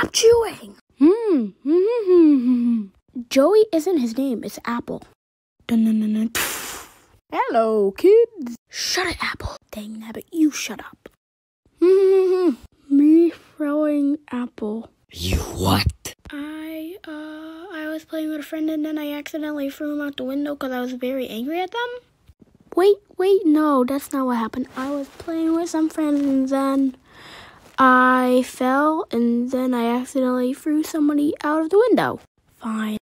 Stop chewing. Joey isn't his name, it's Apple. Hello, kids. Shut it, Apple. Dang nabbit, you shut up. Me throwing Apple. You what? I was playing with a friend and then I accidentally threw him out the window because I was very angry at them. Wait, no, that's not what happened. I was playing with some friends and then I fell and then I accidentally threw somebody out of the window. Fine.